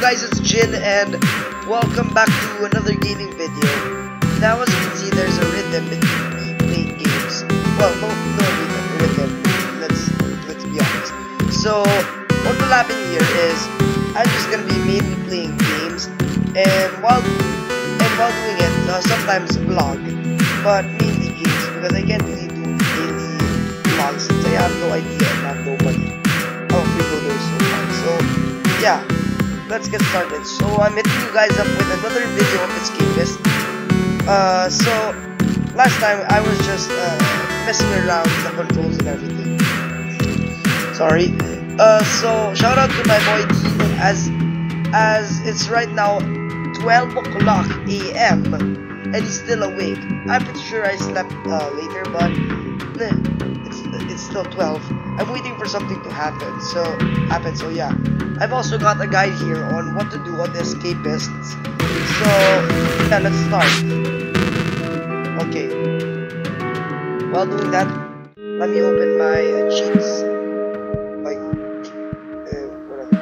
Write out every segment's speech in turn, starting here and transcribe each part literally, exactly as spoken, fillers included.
guys, it's Jin and welcome back to another gaming video. Now as you can see, there's a rhythm between me playing games. Well, no, no rhythm, rhythm. Let's, let's be honest. So, what will happen here is, I'm just gonna be mainly playing games and while, and while doing it, uh, sometimes vlog, but mainly games because I can't really do daily vlogs since I have no idea and have no money. I'm free loader so far. So, yeah. Let's get started. So I'm hitting you guys up with another video of Escapist. Uh, so last time I was just uh, messing around with the controls and everything. Sorry. Uh, so shout out to my boy Dino as as it's right now twelve o'clock A M and he's still awake. I'm pretty sure I slept uh, later, but eh, it's it's still twelve. I'm waiting for something to happen. So happen. So yeah. I've also got a guide here on what to do on the Escapists. So yeah, let's start. Okay. While doing that, let me open my uh, cheats. Like, uh, whatever.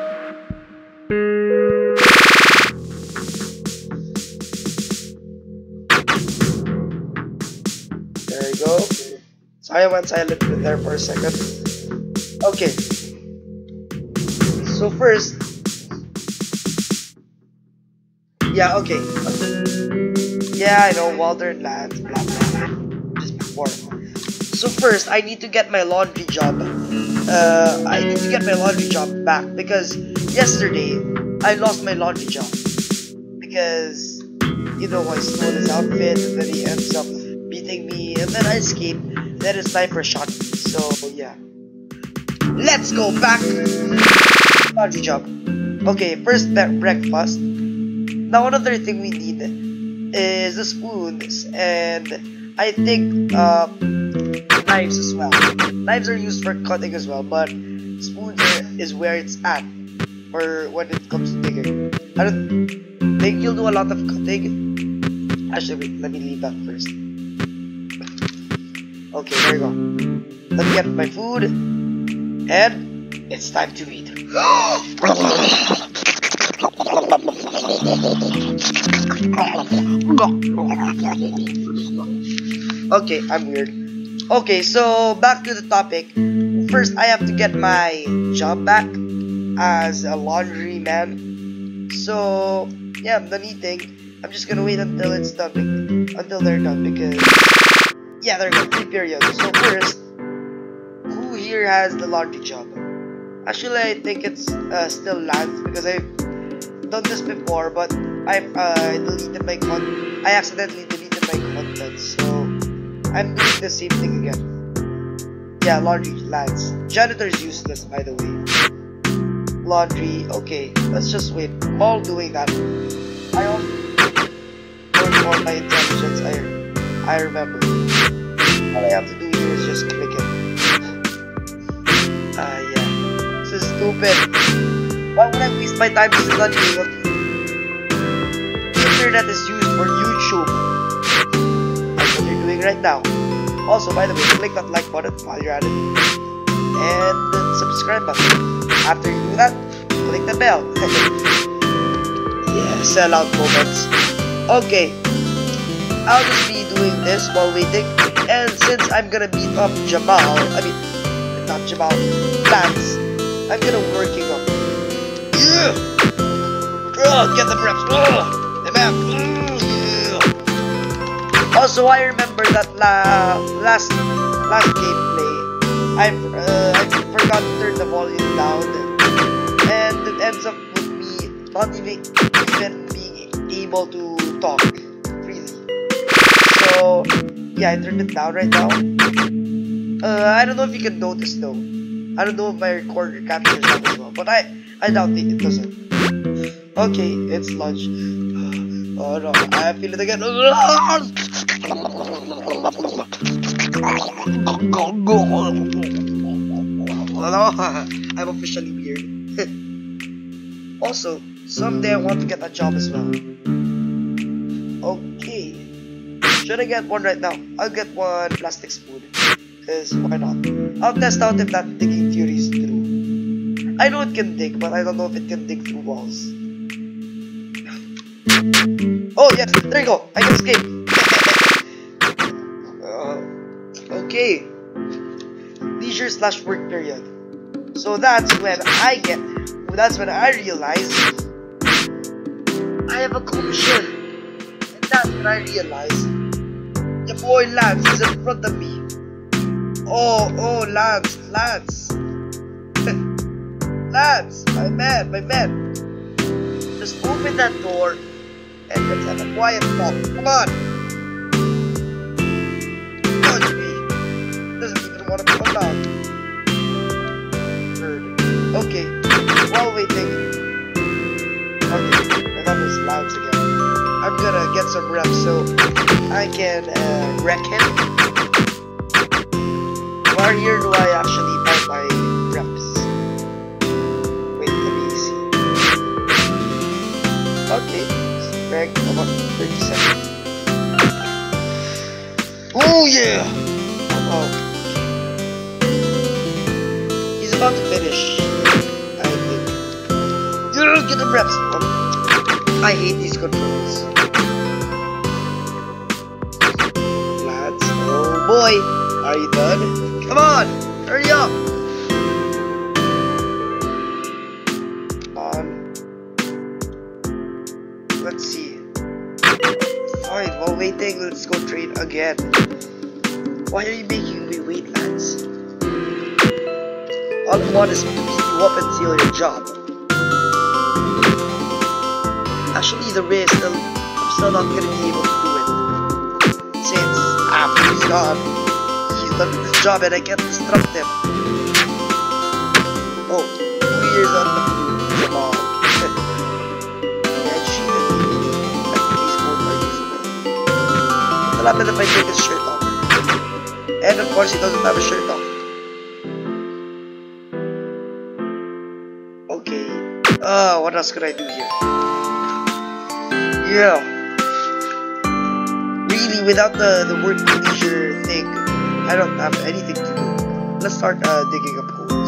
There you go. Sorry I went silent there for a second. Okay. So first, yeah, okay. Yeah, I know, Walter Lands, blah blah, just before. So first, I need to get my laundry job. Uh, I need to get my laundry job back because yesterday I lost my laundry job because you know I stole his outfit and then he ends up beating me and then I escape. Then a sniper shot me. So yeah, let's go back. Laundry job. Okay, first breakfast. Now another thing we need is the spoons and I think uh, knives as well. Knives are used for cutting as well, but spoons are, is where it's at or when it comes to digging. I don't think you'll do a lot of cutting. Actually, wait, let me leave that first. Okay, there you go. Let me get my food and it's time to eat. Okay, I'm weird. Okay, so back to the topic. First, I have to get my job back as a laundry man. So, yeah, I'm done eating. I'm just gonna wait until it's done, until they're done because, yeah, there you go, three periods. So first, who here has the laundry job? Actually, I think it's uh, still Lance because I've done this before, but I've uh, deleted my con. I accidentally deleted my content, so I'm doing the same thing again. Yeah, laundry, Lance. Janitor is useless, by the way. Laundry, okay. Let's just wait. While doing that, I also work on my intelligence. I I remember. All I have to do here is just click it. Ah, uh, yeah. This is stupid. Why would I waste my time just not doing what the internet is used for YouTube? That's what you're doing right now. Also, by the way, click that like button while you're at it. And the subscribe button. After you do that, click the bell. Yeah, sellout moments. Okay. I'll just be doing this while waiting. And since I'm gonna beat up Jamal, I mean, not Jamal, Lance, I'm gonna working up. Yeah. Oh, get the reps. Oh, the map. Yeah. Also, I remember that la last last gameplay, I uh, I forgot to turn the volume down, and it ends up with me not even even being able to talk freely. So yeah, I turned it down right now. Uh, I don't know if you can notice though. I don't know if my recorder captures that as well, but I I doubt it, it doesn't. Okay, it's lunch. Oh no, I feel it again. Hello, I'm officially weird. Also, someday I want to get a job as well. Okay, should I get one right now? I'll get one plastic spoon. Because why not? I'll test out if that digging theory is true. I know it can dig, but I don't know if it can dig through walls. Oh yes, there you go. I can escape. uh, okay. Leisure slash work period. So that's when I get. That's when I realize I have a commission, and that's when I realize your boy Lance is in front of me. Oh, oh, Lance, Lance, Lance, my man, my man. Just open that door and let's have a quiet talk. Come on. Touch me. Doesn't even want to come out. Bird. Okay. While waiting. Okay. I thought it was Lance again. I'm gonna get some reps so I can uh, wreck him. Where here do I actually buy my reps? Wait, let me see. Okay, Greg, about thirty seconds. Oh yeah! Oh, he's about to finish, I think. Yeah, get the reps. Oh, I hate these controls. Lads, oh boy, are you done? Come on, hurry up! On. Let's see. Fine, while waiting, let's go train again. Why are you making me wait, lads? All I want is to beat you up and steal your job. Actually, the race, still, I'm still not gonna be able to do it. Since after he's gone, done this job and I can't disrupt him. Oh, two years on the blue. Come on. Yeah, cheated. I think these both are usable. What'll happen if I take his shirt off? And of course he doesn't have a shirt off. Okay. Uh, what else could I do here? Yeah. Really, without the, the work leisure thing, I don't have anything to do. Let's start uh, digging up holes.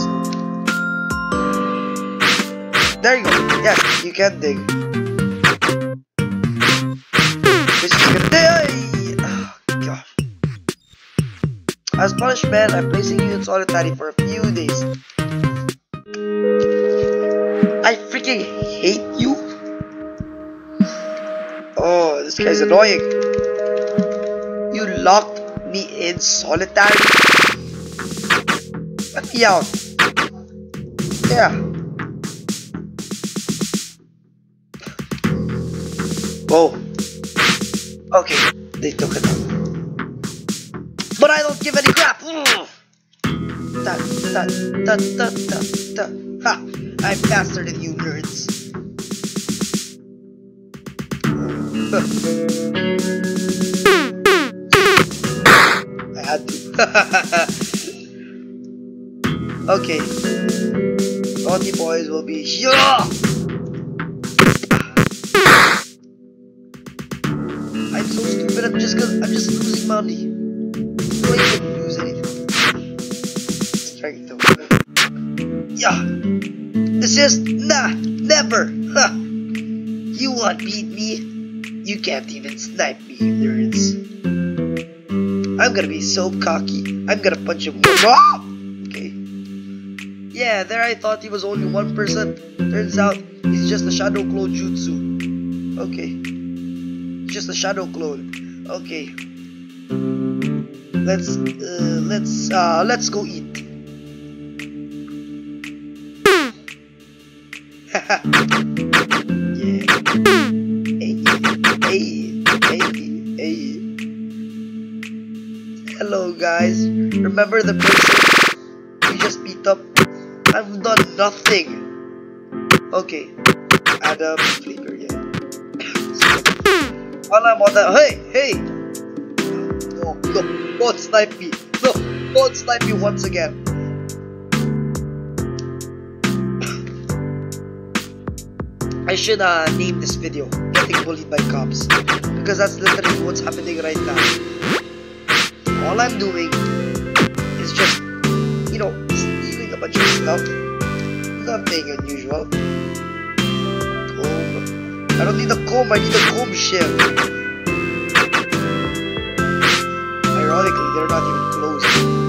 There you go. Yes, you can dig. This is gonna dig. Oh, gosh. As punishment, I'm placing you in solitary for a few days. I freaking hate you. Oh, this guy's annoying. You locked me in solitary. Let me out. Yeah. Whoa. Okay, they took it out. But I don't give any crap. Da, da, da, da, da, da. Ha! I'm faster than you nerds. I had to. Okay. Naughty boys will be here. I'm so stupid. I'm just gonna. I'm just losing money. Do I even lose anything? Strength though. Yeah. This is nah. Never. Ha. You want to beat me? You can't even snipe me, nerds. I'm gonna be so cocky. I'm gonna punch him. Oh! Okay. Yeah, there I thought he was only one person. Turns out he's just a shadow clone jutsu. Okay. Just a shadow clone. Okay. Let's uh, let's uh let's go eat. Yeah. Hey, hey, hey, hey. Hello guys. Remember the person you just beat up? I've done nothing. Okay. Adam Flicker, yeah. While I'm on that, hey, hey! No, no, don't snipe me. No, don't snipe me once again. I should uh, name this video Getting Bullied by Cops, because that's literally what's happening right now. All I'm doing is just, you know, stealing a bunch of stuff, nothing unusual. Comb. I don't need a comb, I need a comb shell. Ironically, they're not even close.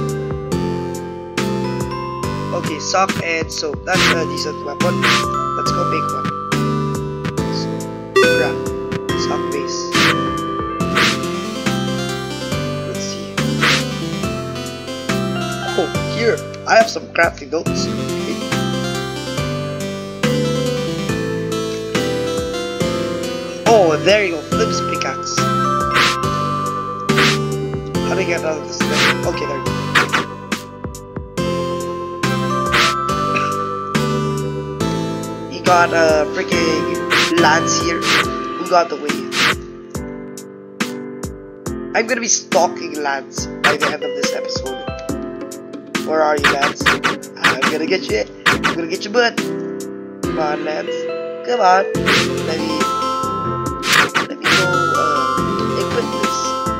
Okay, sock and soap. That's a decent weapon. Let's go make one. So, grab. Sock base. Let's see. Oh, here. I have some crafting notes. Okay. Oh, there you go. Flips pickaxe. How do I get out of this thing? Okay, there you go. He got a freaking lance here. Who got the way? I'm gonna be stalking Lance by the end of this episode. Where are you, Lance? I'm gonna get you. I'm gonna get your butt. Come on, Lance. Come on. Let me. Let me go. Uh, equip this.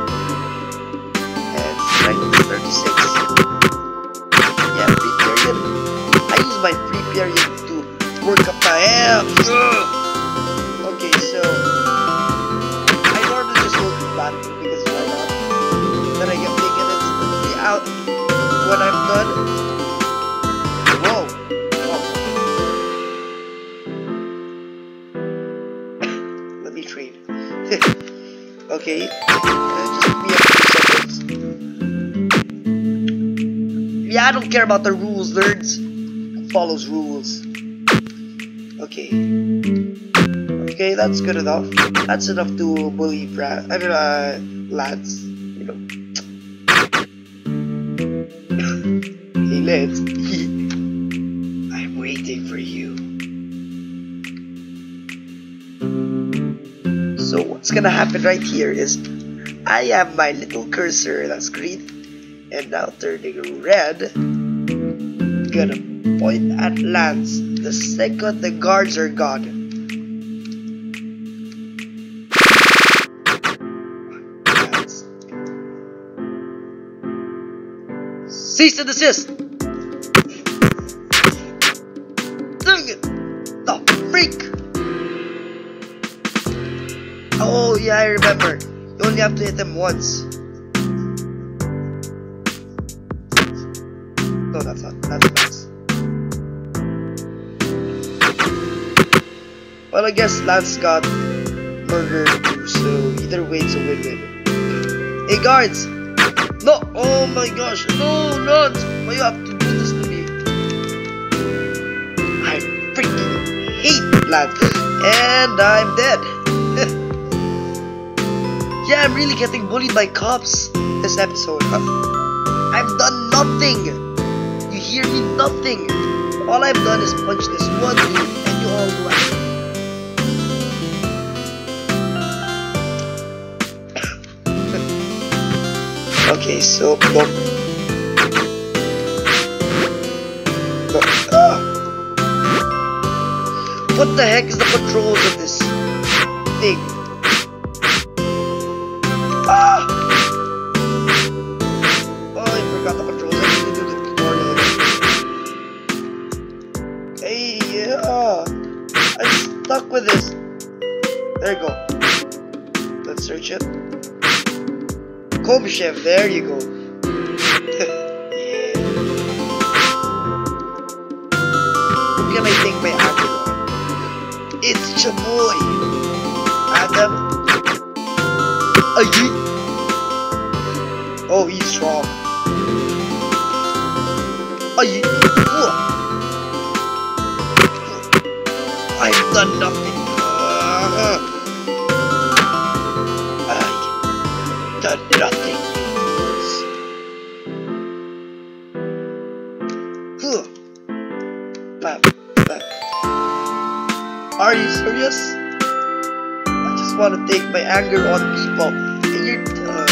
And strength thirty-six. Yeah, free period. I use my free period to work up my abs. Okay, so I normally just go to battle because why not? Then I get taken instantly out when I'm done. Whoa! Oh. Let me trade. Okay, uh, just give me a few seconds. Yeah, I don't care about the rules, nerds. Follows rules. Okay. Okay, that's good enough. That's enough to bully Brad. I mean, uh, Lance. You know. Hey, Lance. I'm waiting for you. So what's gonna happen right here is I have my little cursor that's green and now turning red. Gonna point at Lance the second the guards are gone. Lance. Cease and desist! Dang it! The freak! Oh yeah, I remember. You only have to hit them once. No, that's not. That's Lance. Well, I guess Lance got murdered too, so either way it's a win-win. Hey guards! No! Oh my gosh! No, Lance! Why you have to do this to me? I freaking hate Lance! And I'm dead! Yeah, I'm really getting bullied by cops this episode. I've done nothing! You hear me? Nothing! All I've done is punch this one dude and you all go out. Okay, so no. No. Ah. What the heck is the controls of this thing? Ah! Oh, I forgot the controls. I need to do the tutorial. Hey, yeah. I'm stuck with this. There you go. Let's search it. Comb chef, there you go. Yeah. Who can I take my anger on? It's Chamoy. Adam. Aye. Oh, he's strong. Aye. I've done nothing. Uh, I've done nothing. Bam, bam. Are you serious? I just want to take my anger on people. And you're uh,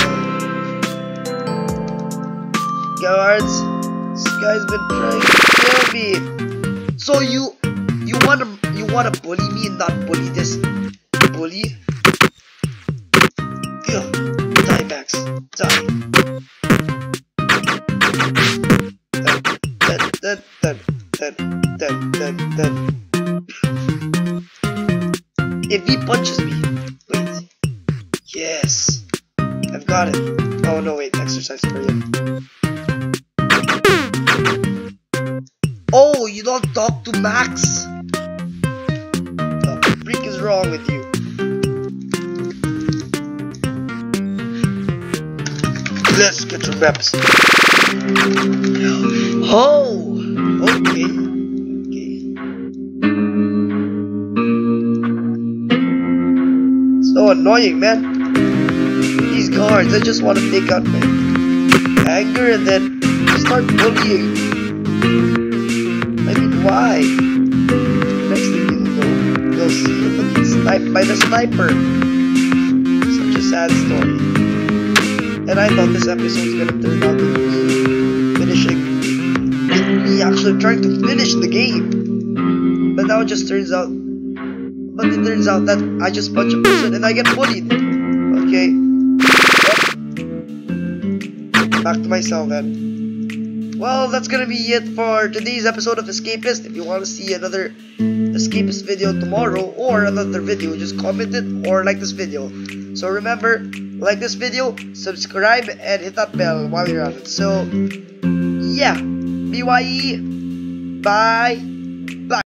guards. This guy's been trying to kill me. So you, you wanna, you wanna bully me and not bully this bully? Ugh. Die, Max. Die. Dun, dun, dun, dun, dun. Dun, dun, dun. If he punches me, wait. Yes, I've got it. Oh no, wait, exercise for you. Oh, you don't talk to Max? What the freak is wrong with you? Let's get some reps. Oh, okay, okay. So annoying, man. These guards, I just want to take out my anger and then start bullying. I mean, why? Next thing you know, you'll see you getting sniped by the sniper. Such a sad story. And I thought this episode was gonna turn out to be finishing, me actually trying to finish the game. But now it just turns out, but it turns out that I just punch a person and I get bullied. Okay. Well, back to myself then. Well, that's gonna be it for today's episode of Escapist. If you want to see another Escapist video tomorrow or another video, just comment it or like this video. So remember, like this video, subscribe, and hit that bell while you're at it. So, yeah, B Y E, bye.